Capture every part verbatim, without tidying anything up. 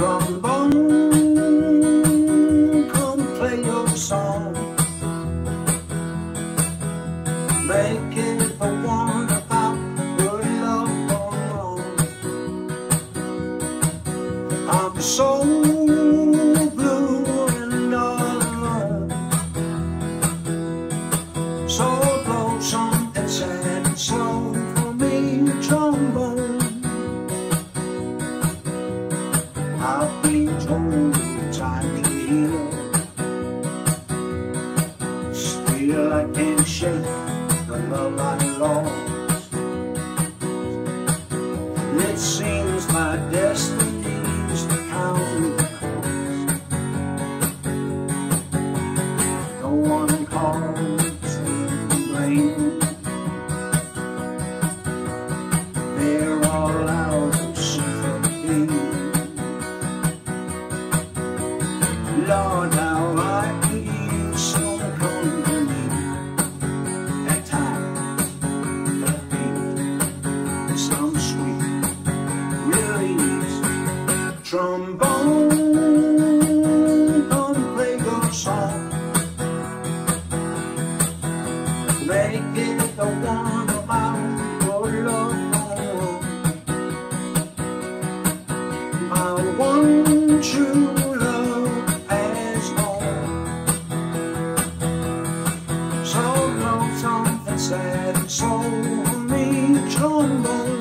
Trombone, come play your song. Make it the one about good love gone wrong. I'm so blue and all alone, so lonesome and sad and slow for me, trombone. I've been told time to heal, still I can't shake the love I lost. It seems my destiny's to count the cost. No one calls to blame, they're all out to sympathy. Lord, how I could use some company at times, that beat some sweet release. Trombone, come play your song. Make it the one about your love. My one true something sad and soul for me, trombone.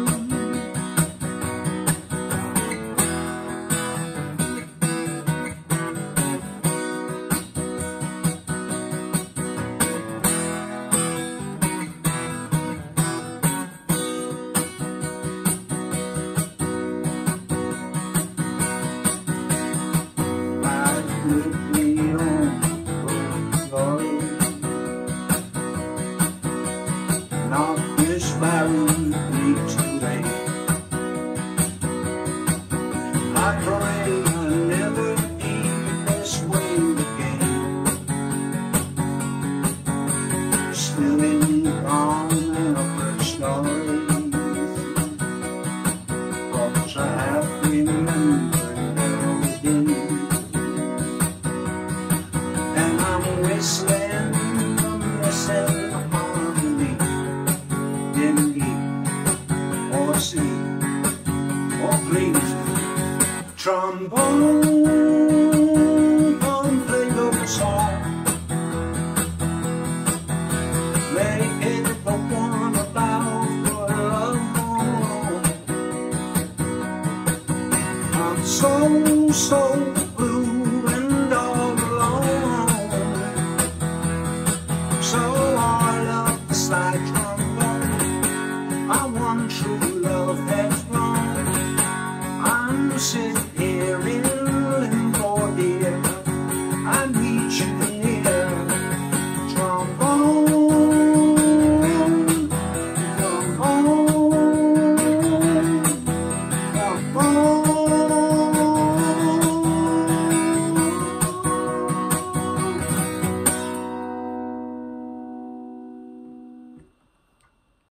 Ride with me on glory, not this barren week too late. I pray I never eat this way again. Still in